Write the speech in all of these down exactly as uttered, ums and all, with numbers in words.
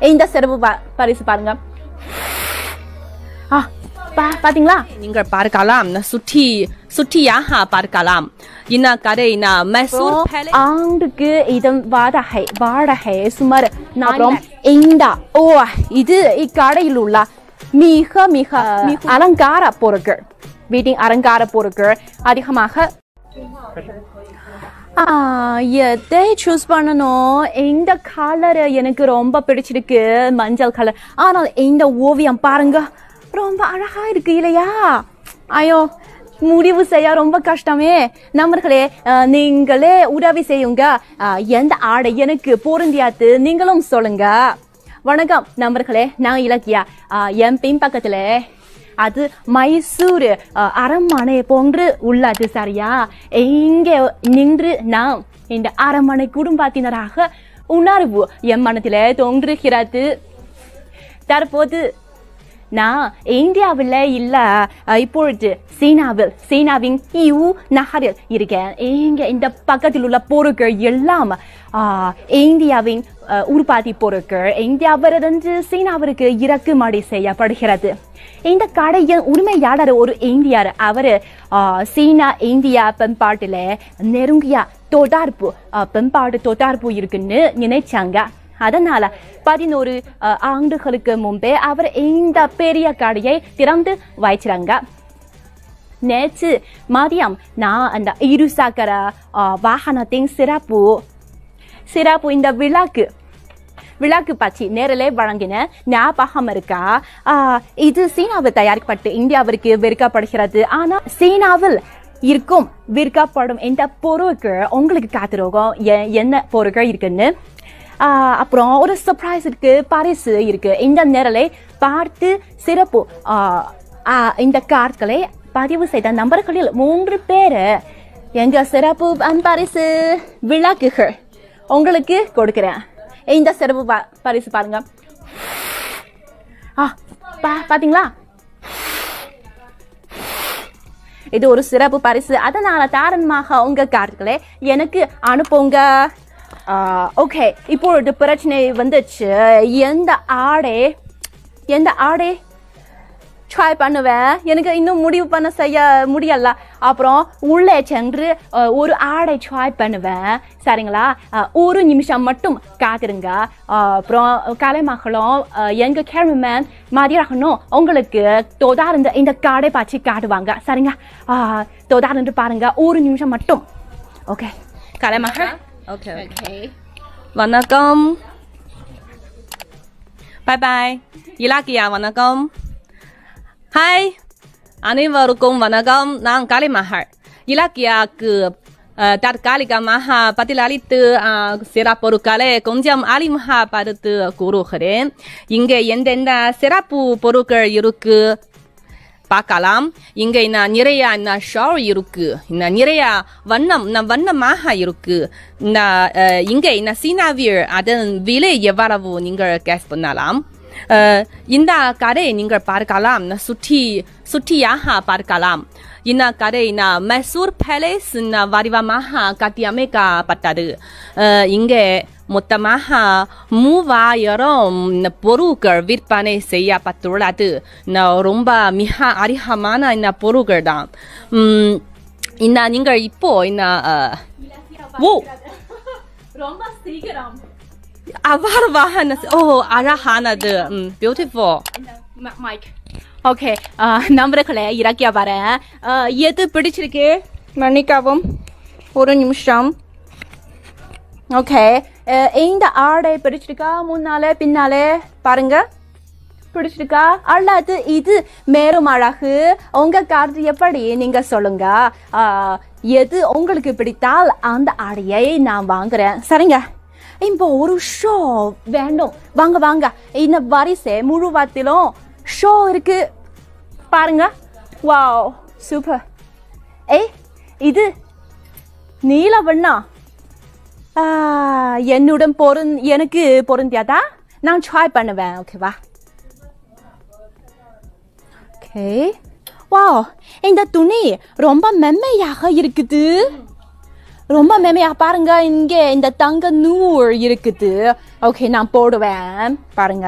இந்த சிறப்பு பரிசு பாருங்க. ஆ பா பாத்தீங்களா? நீங்கள் பார்க்கலாம் சுற்றி சுற்றியாக பார்க்கலாம். இந்த கடை மைசூர் பேலஸ் ஆண்டுக்கு இதன் வாடகை வாடகை சுமார் அப்புறம் இந்த ஓ இது இக்கடையில் உள்ள மிக மிக அலங்கார பொருட்கள் வீட்டின் அலங்கார பொருட்கள் அதிகமாக எதை சூஸ் பண்ணணும்? இந்த கலர் எனக்கு ரொம்ப பிடிச்சிருக்கு, மஞ்சள் கலர். ஆனால் இந்த ஓவியம் பாருங்க, ரொம்ப அழகா இருக்கு இல்லையா? ஐயோ முடிவு செய்ய ரொம்ப கஷ்டமே. நண்பர்களே, நீங்களே உதவி செய்யுங்க. எந்த ஆடை எனக்கு பொருந்தியாது நீங்களும் சொல்லுங்க. வணக்கம் நண்பர்களே, நான் இலக்கியா. என் பின்பக்கத்துல அது மைசூர் அரண்மனை போன்று உள்ளது சரியா? இங்கே நின்று நான் இந்த அரண்மனை குடும்பத்தினராக உணர்வு என் மனத்திலே தோன்றுகிறது. தற்போது நான் இந்தியாவில் இல்ல, இப்பொழுது சீனாவில் சீனாவின் யூ நகரில் இருக்கேன். இங்க இந்த பக்கத்தில் உள்ள பொருட்கள் எல்லாம் இந்தியாவின் உற்பத்தி பொருட்கள் இந்தியாவிலிருந்து சீனாவிற்கு இறக்குமதி செய்யப்படுகிறது. இந்த கடையின் உரிமையாளர் ஒரு இந்தியர். அவர் சீனா இந்தியா பண்பாட்டில நெருங்கிய தொடர்பு பண்பாடு தொடர்பு இருக்குன்னு நினைச்சாங்க. அதனால பதினோரு ஆண்டுகளுக்கு முன்பே அவர் இந்த பெரிய கடையை திறந்து வைச்சாங்க. நேற்று மதியம் நான் அந்த இருசக்கர வாகனத்தின் சிறப்பு சிறப்பு இந்த விளக்கு விளக்கு பற்றி நேரிலே வழங்கின ஞாபகம் இருக்கா? இது சீனாவில் தயாரிக்கப்பட்டு இந்தியாவிற்கு விற்கப்படுகிறது. ஆனா சீனாவில் இருக்கும் விற்கப்படும் இந்த பொருட்கள் உங்களுக்கு காத்திருக்கும் என்ன பொருட்கள் இருக்குன்னு. அப்புறம் ஒரு சர்ப்ரைஸ் இருக்கு, பரிசு இருக்கு. இந்த நேரலை பார்த்து சிறப்பு இந்த கார்ட்களை பதிவு செய்த நம்பர்களில் மூன்று பேர் எங்க சிறப்பு பரிசு விளக்குகள் உங்களுக்கு கொடுக்கிறேன். இந்த சிறப்பு பரிசு பாருங்க. ஆ பாத்தீங்களா? இது ஒரு சிறப்பு பரிசு. அதனால தாராளமாக உங்க கார்டுகளை எனக்கு அனுப்புங்க. ஓகே, இப்பொழுது பிரச்சனை வந்துச்சு. எந்த ஆடை எந்த ஆடை ட்ரை பண்ணுவேன், எனக்கு இன்னும் முடிவு பண்ண செய்ய முடியல. அப்புறம் உள்ளே சென்று ஒரு ஆடை ட்ரை பண்ணுவேன் சரிங்களா? ஒரு நிமிஷம் மட்டும் காத்திருங்க. அப்புறம் கலைமகளும் எங்க கேமராமேன் மதியாகணும் உங்களுக்கு தொடர்ந்து இந்த காடை பற்றி காட்டுவாங்க சரிங்க? தொடர்ந்து பாருங்க, ஒரு நிமிஷம் மட்டும். ஓகே கலைமகள். ஓகே ஓகே வணக்கம், பாய் பாய். இலாக்கியா வணக்கம். ஹாய் அனைவருக்கும் வணக்கம். நான் கலைமகள். இலக்கியாக்கு தற்காலிகமாக பதிலளித்து சில பொருட்களை கொஞ்சம் அறிமுகப்படுத்தி கூறுகிறேன். இங்கே எந்தெந்த சிறப்பு பொருட்கள் இருக்கு பார்க்கலாம். இங்க நிறைய ஷால் இருக்கு, நிறைய வண்ணம் வண்ணமாக இருக்கு. இங்க சீனாவில் அதன் விலை எவ்வளவு நீங்கள் கேஸ் பண்ணலாம். இந்த கடை நீங்கள் பார்க்கலாம், சுற்றி சுற்றியாக பார்க்கலாம். இந்த கடை மைசூர் பேலஸ் வடிவமாக கட்டியமைக்கப்பட்டது. இங்கே மொத்தமாக மூவாயிரம் பொருட்கள் விற்பனை செய்யப்பட்டுள்ளது. ரொம்ப மிக அதிகமான இந்த பொருட்கள் தான். இந்த நீங்கள் இப்போ இந்த ஓ ரொம்ப சீக்கிரம் அவ்வளவாக ஓ அழகானது, பியூட்டிஃபுல் மைக். ஓகே நம்பர்களே, இறக்கியா வரேன். எது பிடிச்சிருக்கு மன்னிக்கவும், ஒரு நிமிஷம். ஓகே, இந்த ஆடை பிடிச்சிருக்கா? முன்னாலே பின்னாலே பாருங்க, பிடிச்சிருக்கா? அல்லது இது மேலும் அழகு? உங்க கார்டு எப்படி நீங்க சொல்லுங்க. எது உங்களுக்கு பிடித்தால் அந்த ஆடையை நான் வாங்குறேன் சரிங்க? இப்போ ஒரு ஷோ வேண்டும், வாங்க வாங்க. இந்த வரிசை முழுவதிலும் ஷோ இருக்கு பாருங்க. Wow super. ஏய் இது நீல வண்ணா என்னுடன் பொருந் எனக்கு பொருந்தியாதா? நான் ட்ரை பண்ணுவேன். ஓகேவா? ஓகே. வாவ் இந்த துணி ரொம்ப மென்மையாக இருக்குது. ரொம்ப மெமையா பாருங்க இங்கே இந்த தங்க நூல் இருக்குது ஓகே நான் போடுவேன் பாருங்க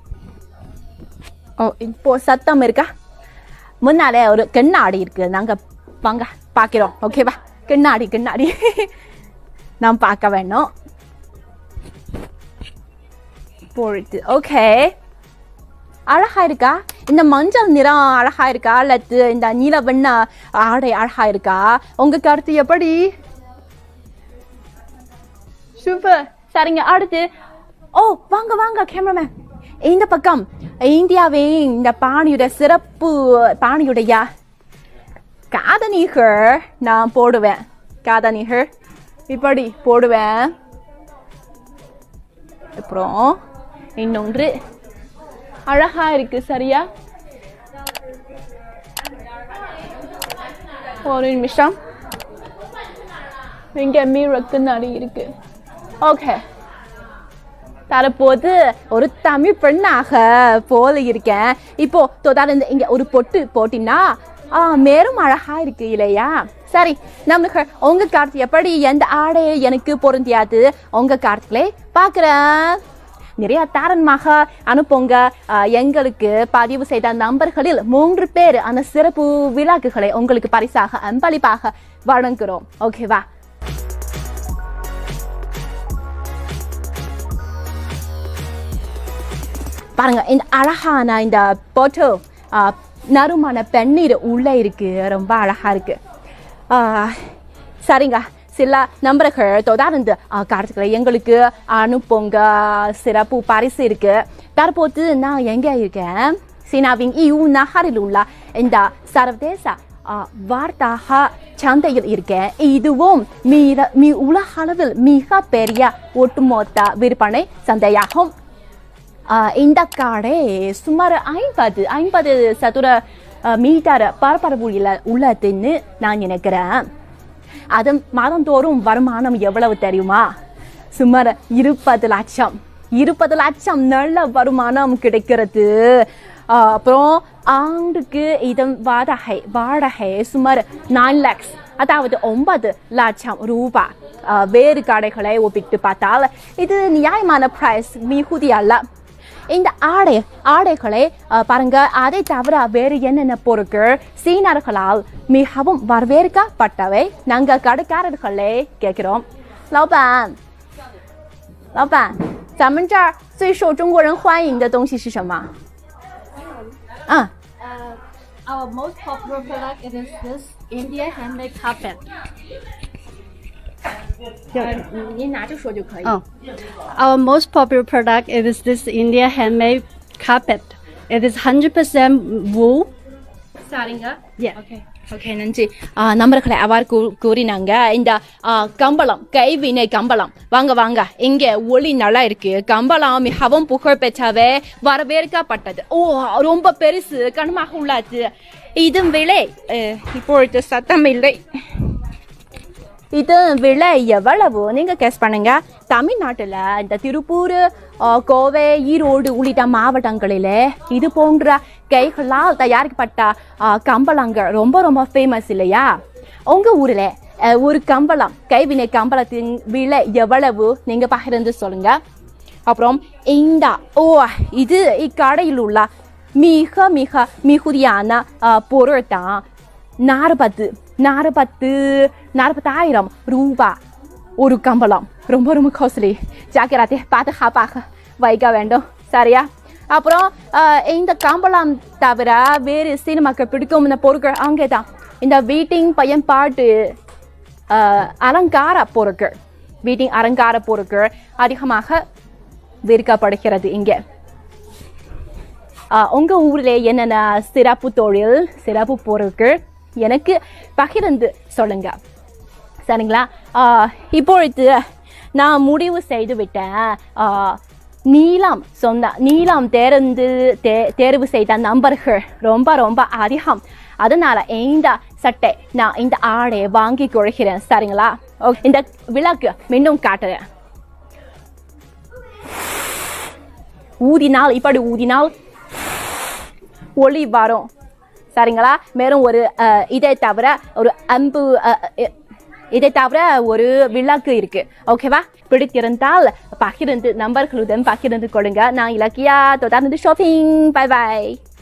ஓ இப்போ சத்தம் இருக்கா முன்னாலே ஒரு கண்ணாடி இருக்கு நாங்க வாங்க பார்க்கிறோம் ஓகேவா கண்ணாடி கண்ணாடி நாம் பார்க்க வேணும் போடுது ஓகே அழகா இருக்கா இந்த மஞ்சள் நிறம் அழகா இருக்கா அல்லது இந்த நீல வண்ண ஆடை அழகா இருக்கா உங்க கருத்து எப்படி சூப்பர் சரிங்க அடுத்து ஓ வாங்க வாங்க கேமராமேன் இந்த பக்கம் இந்தியாவின் இந்த பாணியோட சிறப்பு பாணியுடைய காதணிகள் நான் போடுவேன் காதணிகள் இப்படி போடுவேன் அப்புறம் இன்னொன்று அழகா இருக்கு சரியா ஒரு நிமிஷம் இங்க மீருக்கு நடி இருக்கு ஓகே தரப்போது ஒரு தமிழ் பெண்ணாக போல இருக்கேன் இப்போ தொடர்ந்து இங்க ஒரு பொட்டு போட்டினா மேலும் அழகா இருக்கு இல்லையா சரி நம்மளுக்கு உங்க கார்த்து எப்படி எந்த ஆடை எனக்கு பொருந்தியாது உங்க கார்த்துக்களே பாக்குறேன் நிறைய தாரன்மாக அனுப்புங்க எங்களுக்கு பதிவு செய்த நம்பர்களில் மூன்று பேர் அந்த சிறப்பு விழாக்குகளை உங்களுக்கு பரிசாக அன்பளிப்பாக வழங்குகிறோம் ஓகேவா பாருங்க இந்த அழகான இந்த போட்டோ நறுமான பெண்ணீர் உள்ள இருக்கு ரொம்ப அழகா இருக்கு சரிங்க சில நம்பர்கள் தொடர்ந்து கார்த்துக்களை எங்களுக்கு அனுப்புங்க சிறப்பு பரிசு இருக்கு தற்போது நான் எங்க இருக்கேன் சீனாவின் ஈயூ நகரில் உள்ள இந்த சர்வதேச வார்த்தக சந்தையில் இருக்கேன் இதுவும் மீத மீ உலக அளவில் மிக பெரிய ஒட்டுமொத்த விற்பனை சந்தையாகும் இந்த கடை சுமார் ஐம்பது ஐம்பது சதுர மீட்டர் பரப்பரப்புள்ள உள்ளதுன்னு நான் நினைக்கிறேன் அது மாதந்தோறும் வருமானம் எவ்வளவு தெரியுமா சுமார் இருபது லட்சம் இருபது லட்சம் நல்ல வருமானம் கிடைக்கிறது அப்புறம் ஆண்டுக்கு இதன் வாடகை வாடகை சுமார் நைன் லேக்ஸ் அதாவது ஒன்பது லட்சம் ரூபாய் வேறு கடைகளை ஒப்பிட்டு பார்த்தால் இது நியாயமான பிரைஸ் மிகுதி அல்ல இந்த ஆடை ஆடைகளை பாருங்க அதை தவிர வேறு என்னென்ன பொருட்கள் சீனர்களால் மிகவும் வரவேற்கப்பட்டவை நாங்க கடைக்காரர்களே கேட்கிறோம் 老板老板咱们这儿最受中国人欢迎的东西是什么啊 Our most popular product is this India handmade carpet. 您拿着说就可以。 Oh, our most popular product is this India handmade carpet. It is one hundred percent wool. சரிங்க Yeah. ஓகே ஓகே நன்றி நம்பர்களை அவ்வாறு கூறினாங்க இந்த கம்பளம் கைவினை கம்பளம் வாங்க வாங்க இங்க ஒளி நல்லா இருக்கு கம்பளம் மிகவும் புகழ் பெற்றவே வரவேற்கப்பட்டது ஓ ரொம்ப பெருசு கனமாக உள்ளது இதன் விலை இப்பொழுது சத்தம் இல்லை இது விலை எவ்வளவு நீங்க கெஸ் பண்ணுங்க தமிழ்நாட்டுல இந்த திருப்பூர் கோவை ஈரோடு உள்ளிட்ட மாவட்டங்களிலே இது போன்ற கைகளால் தயாரிக்கப்பட்ட கம்பளங்கள் ரொம்ப ரொம்ப ஃபேமஸ் இல்லையா உங்க ஊர்ல ஒரு கம்பளம் கைவினை கம்பளத்தின் விலை எவ்வளவு நீங்க பகிர்ந்து சொல்லுங்க அப்புறம் இந்த ஓ இது இக்கடையில் உள்ள மிக மிக மிகுதியான பொருள் தான் நாற்பது நாற்பத்து நாற்பதாயிரம் ரூபாய் ஒரு கம்பளம் ரொம்ப ரொம்ப காஸ்ட்லி ஜாக்கிரதை பாதுகாப்பாக வைக்க வேண்டும் சரியா அப்புறம் இந்த கம்பளம் தவிர வேறு சினிமாக்கு பிடிக்கும் இந்த பொருட்கள் அங்கே தான் இந்த வீட்டின் பயன்பாட்டு அலங்கார பொருட்கள் வீட்டின் அலங்கார பொருட்கள் அதிகமாக விற்கப்படுகிறது இங்கே உங்க ஊர்ல என்னென்ன சிறப்பு தொழில் சிறப்பு பொருட்கள் எனக்கு பகிர்ந்து சொல்லுங்க சரிங்களா இப்பொழுது நான் முடிவு செய்து விட்டேன் நீலம் சொன்ன நீலம் தேர்ந்து தே தேர்வு செய்த நம்பர்கள் ரொம்ப ரொம்ப அதிகம் அதனால இந்த சட்டை நான் இந்த ஆடை வாங்கி கொள்கிறேன் சரிங்களா இந்த விளக்கு மீண்டும் காட்டுறேன் ஊதினால் இப்படி ஊதினால் ஒளி வரும் சரிங்களா மேலும் ஒரு இதை தவிர ஒரு அம்பு இதை தவிர ஒரு விளக்கு இருக்கு. ஓகேவா? பிடித்திருந்தால் பகிர்ந்து நண்பர்களுடன் பகிர்ந்து கொள்ளுங்க. நான் இலக்கியா தொடர்ந்து ஷாப்பிங். By by.